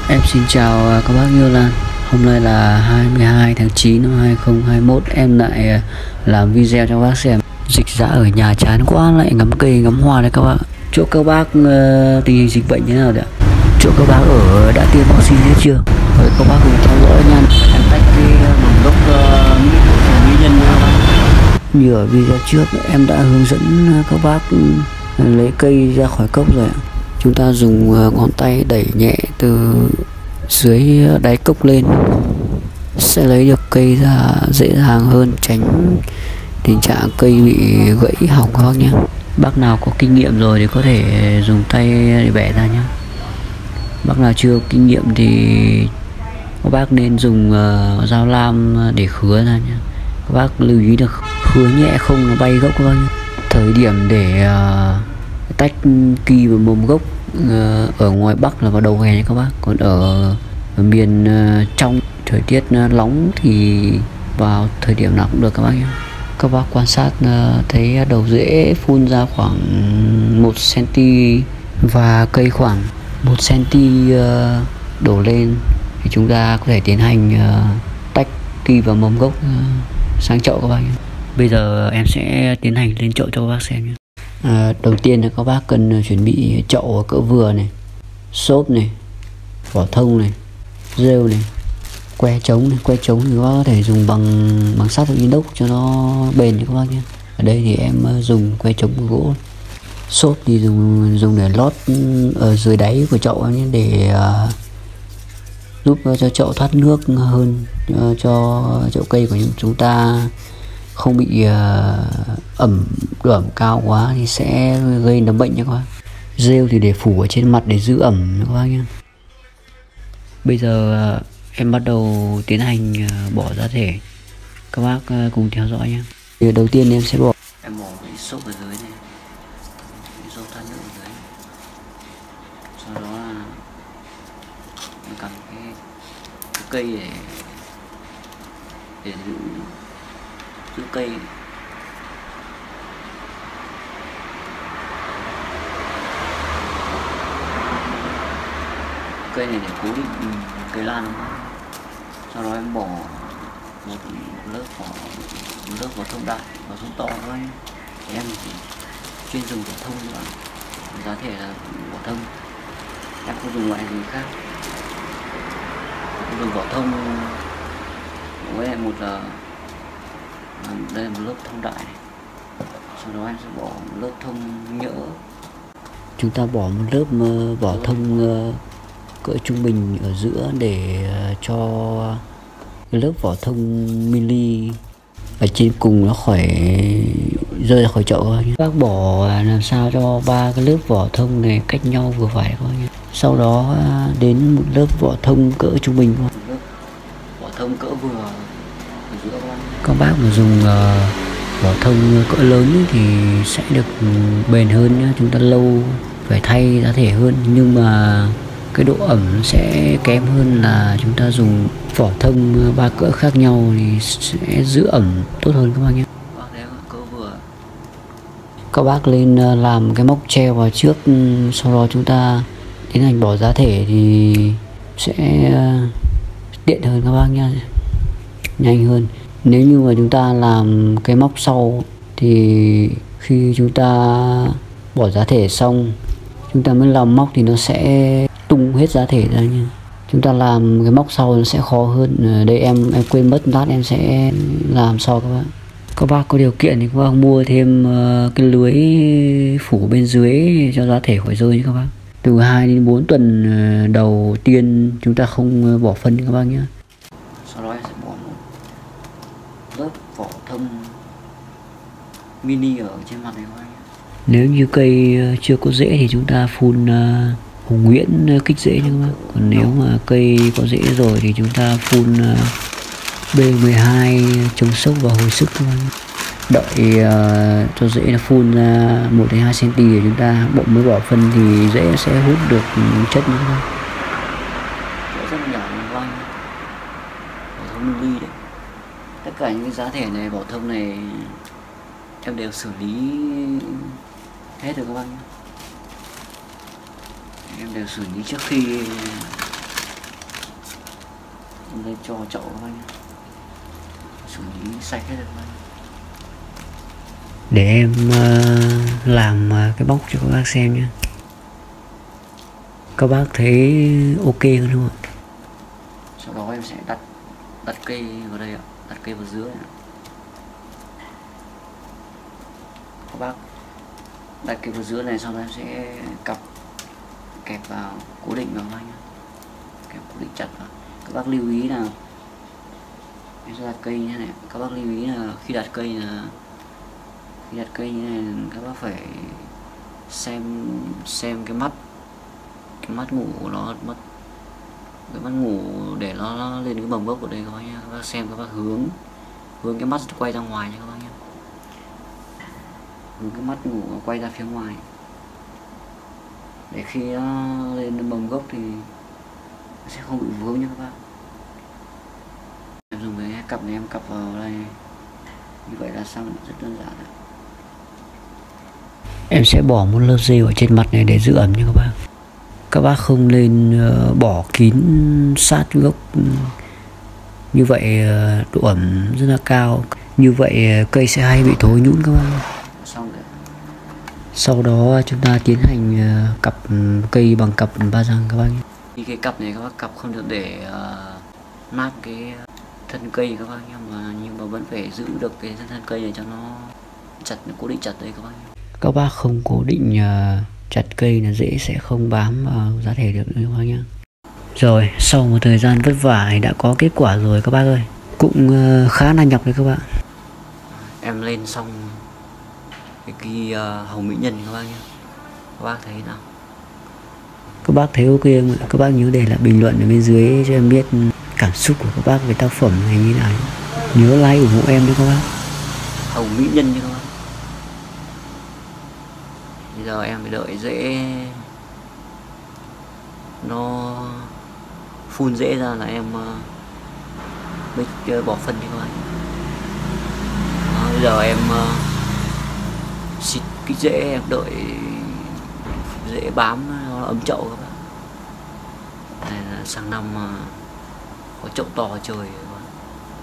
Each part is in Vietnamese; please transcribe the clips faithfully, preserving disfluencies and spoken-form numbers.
Em xin chào các bác yêu Lan. Hôm nay là hai mươi hai tháng chín năm hai không hai mốt. Em lại làm video cho các bác xem. Dịch dã ở nhà chán quá, lại ngắm cây ngắm hoa đấy các bác. Chỗ các bác uh, tình hình dịch bệnh như thế nào đấy ạ? Chỗ các bác ở đã tiêm vaccine hết chưa? Rồi các bác cùng theo dõi nha. Em tách cái nguồn gốc nguyên nhân như ở video trước em đã hướng dẫn các bác lấy cây ra khỏi cốc rồi ạ. Chúng ta dùng ngón tay đẩy nhẹ từ dưới đáy cốc lên sẽ lấy được cây ra dễ dàng hơn, tránh tình trạng cây bị gãy hỏng các bác nhé. Bác nào có kinh nghiệm rồi thì có thể dùng tay để bẻ ra nhé. Bác nào chưa có kinh nghiệm thì các bác nên dùng uh, dao lam để khứa ra nhé. Các bác lưu ý được khứa nhẹ không nó bay gốc các bác nhé. Thời điểm để uh, tách kỳ và mầm gốc uh, ở ngoài Bắc là vào đầu hè nha các bác. Còn ở, ở miền uh, trong thời tiết uh, nóng thì vào thời điểm nào cũng được các bác nhé. Các bác quan sát uh, thấy đầu rễ phun ra khoảng một xăng-ti-mét và cây khoảng một xăng-ti-mét uh, đổ lên thì chúng ta có thể tiến hành uh, tách kỳ và mầm gốc uh, sang chậu các bác nhé. Bây giờ em sẽ tiến hành lên chậu cho các bác xem nhé. À, đầu tiên là các bác cần chuẩn bị chậu cỡ vừa này, xốp này, vỏ thông này, rêu này, que trống này. Que trống thì các bác có thể dùng bằng bằng sắt hoặc inox cho nó bền cho các bác nhé. Ở đây thì em dùng que trống bằng gỗ. Xốp thì dùng dùng để lót ở dưới đáy của chậu nhé, để uh, giúp cho chậu thoát nước hơn, uh, cho chậu cây của chúng ta không bị uh, ẩm độ ẩm cao quá thì sẽ gây nấm bệnh nha các bác. Rêu thì để phủ ở trên mặt để giữ ẩm nha các bác nhé. Bây giờ uh, em bắt đầu tiến hành uh, bỏ giá thể. Các bác uh, cùng theo dõi nhé. Điều đầu tiên em sẽ bỏ em bỏ cái xốp ở dưới này, cái xốp thoát nước ở dưới. Sau đó là em cầm cái, cái cây để để giữ giữ cây. Cây này để cố định cây lan. Sau đó em bỏ một lớp vỏ một lớp vỏ thông đại, vỏ thông to thôi. Em chỉ chuyên dùng vỏ thông nữa, giá thể là vỏ thông, em không dùng loại gì khác. Em dùng vỏ thông với lại một là đây là một lớp thông đại này. Sau đó em sẽ bỏ một lớp thông nhỡ. Chúng ta bỏ một lớp vỏ thông cỡ trung bình ở giữa để cho cái lớp vỏ thông mini ở trên cùng nó khỏi rơi ra khỏi chậu thôi. Các bác bỏ làm sao cho ba cái lớp vỏ thông này cách nhau vừa phải thôi. Sau đó đến một lớp vỏ thông cỡ trung bình thôi. Lớp vỏ thông cỡ vừa ở giữa. Các bác mà dùng uh, vỏ thông cỡ lớn thì sẽ được bền hơn nhá. Chúng ta lâu phải thay giá thể hơn, nhưng mà cái độ ẩm sẽ kém hơn là chúng ta dùng vỏ thông ba cỡ khác nhau thì sẽ giữ ẩm tốt hơn các bác nhé. Các bác lên làm cái móc treo vào trước, sau đó chúng ta tiến hành bỏ giá thể thì sẽ tiện hơn các bác nhé, nhanh hơn. Nếu như mà chúng ta làm cái móc sau thì khi chúng ta bỏ giá thể xong chúng ta mới làm móc thì nó sẽ tung hết giá thể ra nha. Chúng ta làm cái móc sau nó sẽ khó hơn. Ở đây em em quên mất, lát em sẽ làm sau các bác. Các bác có điều kiện thì các bác mua thêm uh, cái lưới phủ bên dưới cho giá thể khỏi rơi nhé các bác. Từ hai đến bốn tuần uh, đầu tiên chúng ta không uh, bỏ phân các bác nhé. Sau đó em sẽ bỏ một lớp vỏ thông mini ở trên mặt này các bác nhé. Nếu như cây uh, chưa có rễ thì chúng ta phun uh, Hùng Nguyễn kích rễ nha các bác. Còn nếu mà cây có rễ rồi thì chúng ta phun uh, B mười hai chống sốc và hồi sức các bác. Đợi uh, cho rễ nó phun ra một đến hai xăng-ti-mét để chúng ta bộ mới bỏ phân thì rễ sẽ hút được chất nha các bác. Rất là nhỏ như văng. Vỏ thông ly đấy. Tất cả những cái giá thể này, vỏ thông này em đều xử lý hết rồi các bác nhé. Em đều xử lý trước khi Em lên cho chậu các anh xử lý sạch hết được các anh. Để em uh, làm uh, cái bóc cho các bác xem nhé. Các bác thấy ok hơn không ạ? Sau đó em sẽ đặt đặt cây vào đây ạ, đặt cây vào dưới ạ. Các bác đặt cây vào dưới này, sau đó em sẽ cặp kẹp vào cố định vào anh, kẹp cố định chặt vào. Các bác lưu ý là em sẽ đặt cây như thế này. Các bác lưu ý là khi đặt cây là khi đặt cây như này các bác phải xem xem cái mắt cái mắt ngủ của nó, mắt cái mắt ngủ để nó, nó lên cái mầm gốc ở đây các bác nhé. Các bác xem, các bác hướng hướng cái mắt quay ra ngoài nha các bác nhé. Hướng cái mắt ngủ quay ra phía ngoài để khi nó lên mầm gốc thì nó sẽ không bị vướng nha các bác. Em dùng cái cặp này em cặp vào đây như vậy là xong, rất đơn giản. Em sẽ bỏ một lớp rêu ở trên mặt này để giữ ẩm nha các bác. Các bác không nên uh, bỏ kín sát gốc, như vậy uh, độ ẩm rất là cao, như vậy uh, cây sẽ hay bị thối nhũn các bác. Xong rồi. Sau đó chúng ta tiến hành uh, cặp cây bằng cặp ba răng các bác. Khi cái cặp này các bác cặp không được để uh, nát cái thân cây các bác nhé, mà nhưng mà vẫn phải giữ được cái thân cây này cho nó chặt, cố định chặt đây các bác. Các bác không cố định uh, chặt cây là rễ sẽ không bám vào giá thể được các bác nhé. Rồi sau một thời gian vất vả đã có kết quả rồi các bác ơi, cũng uh, khá là nhọc đấy các bạn. Em lên xong cái kỳ uh, hồng mỹ nhân các bác nhé. Các bác thấy nào? Các bác thấy ok không? Các bác nhớ để lại bình luận ở bên dưới cho em biết cảm xúc của các bác về tác phẩm này như nào. Nhớ like ủng hộ em đấy các bác. Hồng mỹ nhân nha các bác. Bây giờ em phải đợi rễ nó phun rễ ra là em mới bỏ phân cho các bạn. Đó, bây giờ em xịt cái rễ, em đợi rễ bám nó ấm chậu các bạn. Đây là sang năm có chậu to trời các bạn.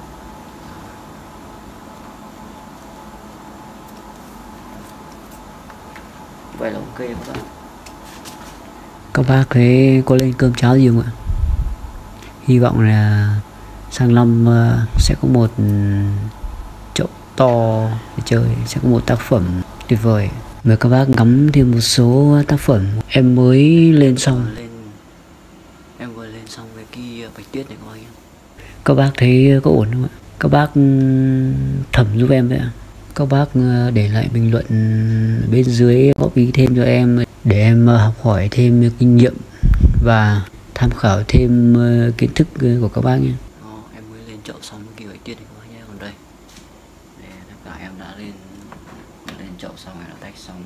Vậy là ok các bạn. Các bác thấy có lên cơm cháo gì không ạ? Hy vọng là sang năm sẽ có một chậu to để chơi, sẽ có một tác phẩm tuyệt vời. Mời các bác ngắm thêm một số tác phẩm em mới lên xong. Em vừa lên xong cái kia bạch tuyết này các bác. Các bác thấy có ổn không ạ? Các bác thẩm giúp em vậy ạ. Các bác để lại bình luận bên dưới góp ý thêm cho em để em học hỏi thêm kinh nghiệm và tham khảo thêm kiến thức của các bác nhé. Đó, em mới lên chậu xong cái kỳ bạch tuyết này các bác nhé. Còn đây, đây tất cả em đã lên lên chậu xong rồi, đã tách xong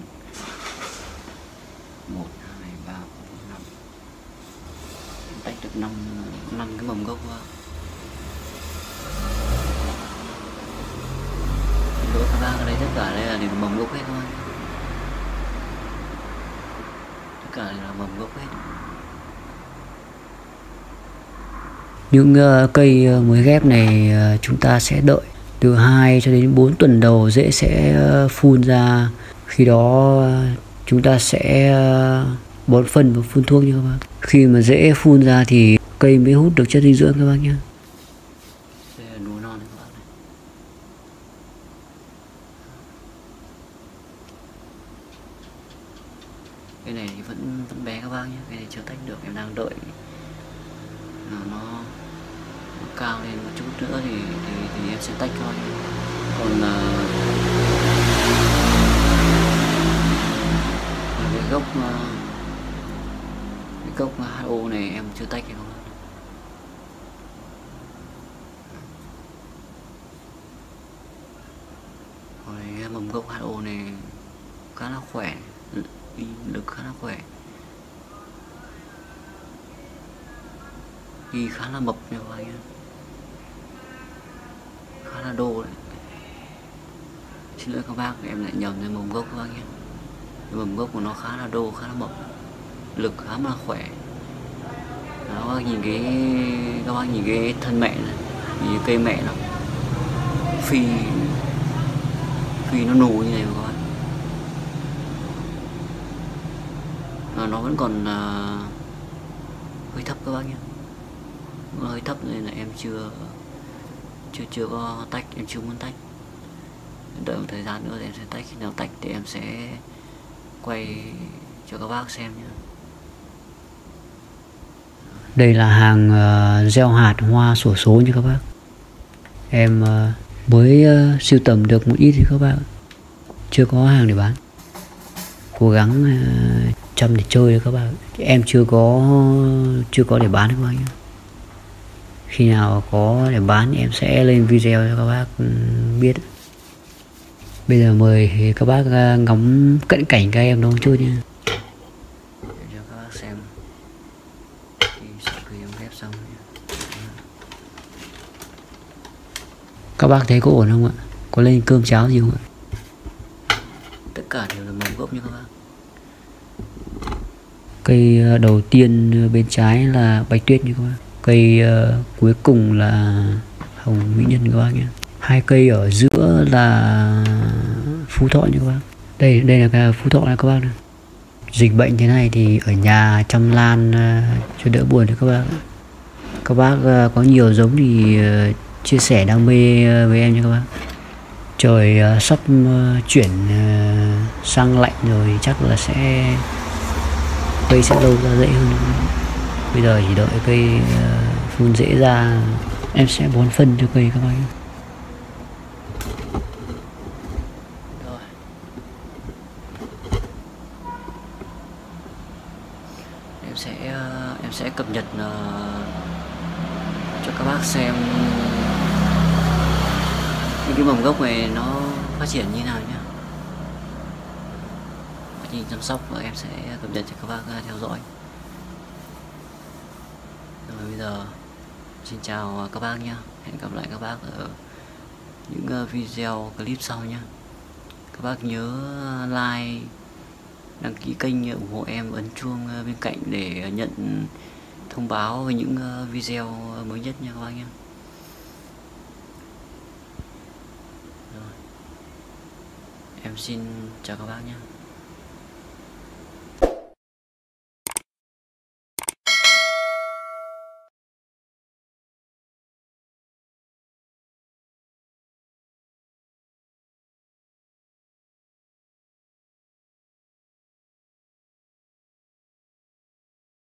một hai ba bốn năm, tách được năm năm cái mầm gốc qua. Đối các bác ở đây tất cả đây là đều mầm gốc hết thôi, tất cả đều là mầm gốc hết. Những uh, cây uh, mới ghép này uh, chúng ta sẽ đợi từ hai cho đến bốn tuần đầu rễ sẽ uh, phun ra. Khi đó uh, chúng ta sẽ uh, bón phân và phun thuốc nha các bác. Khi mà rễ phun ra thì cây mới hút được chất dinh dưỡng các bác nhé. Đây là núi non các bác này. Cái này thì vẫn vẫn bé các bác nhé, cái này chưa tách được, em đang đợi nó, nó, nó cao lên một chút nữa thì thì, thì em sẽ tách thôi. Còn uh, cái gốc uh, cái gốc hát o này em chưa tách hay không. Rồi mầm gốc hát o này khá là khỏe, lực khá là khỏe, ghi khá là mập nha các anh, khá là đô đấy. Xin lỗi các bác, em lại nhầm lên mầm gốc các bác nhé. Mầm gốc của nó khá là đô, khá là mập, lực khá là khỏe. Đó, các bác nhìn cái các bác nhìn cái thân mẹ này, nhìn cây mẹ nó phi phi nó nù như này mà các bác. À, nó vẫn còn uh, hơi thấp các bác nhé, nó hơi thấp nên là em chưa chưa chưa có tách, em chưa muốn tách. Đợi một thời gian nữa thì em sẽ tách, khi nào tách thì em sẽ quay cho các bác xem nhé. Đây là hàng uh, gieo hạt hoa xổ số như các bác. Em uh, mới uh, sưu tầm được một ít thì các bác, chưa có hàng để bán. Cố gắng uh, chăm để chơi các bác. Em chưa có chưa có để bán các bác nhé. Khi nào có để bán em sẽ lên video cho các bác biết. Bây giờ mời các bác ngắm cận cảnh các em đón chơi nha. Để cho các bác xem khi sau khi em ghép xong nha. Các bác thấy có ổn không ạ? Có lên cơm cháo gì không ạ? Tất cả đều là mầm gốc nha các bác. Cây đầu tiên bên trái là bạch tuyết như các bác. Cây uh, cuối cùng là hồng mỹ nhân các bác nhé. Hai cây ở giữa là phú thọ như các bác. Đây đây là cái phú thọ này các bác này. Dịch bệnh thế này thì ở nhà chăm lan uh, cho đỡ buồn cho các bác. Các bác uh, có nhiều giống thì uh, chia sẻ đam mê uh, với em nha các bác. Trời uh, sắp uh, chuyển uh, sang lạnh rồi, chắc là sẽ cây sẽ lâu ra rễ hơn. Bây giờ chỉ đợi cây uh, phun rễ ra, em sẽ bón phân cho cây các bác. Rồi. Em sẽ uh, em sẽ cập nhật uh, cho các bác xem những cái mầm gốc này nó phát triển như nào nhé. Quá trình chăm sóc và em sẽ cập nhật cho các bác uh, theo dõi. Rồi bây giờ xin chào các bác nhé. Hẹn gặp lại các bác ở những video clip sau nhé. Các bác nhớ like, đăng ký kênh, ủng hộ em, ấn chuông bên cạnh để nhận thông báo về những video mới nhất nha các bác nhé. Rồi. Em xin chào các bác nhé.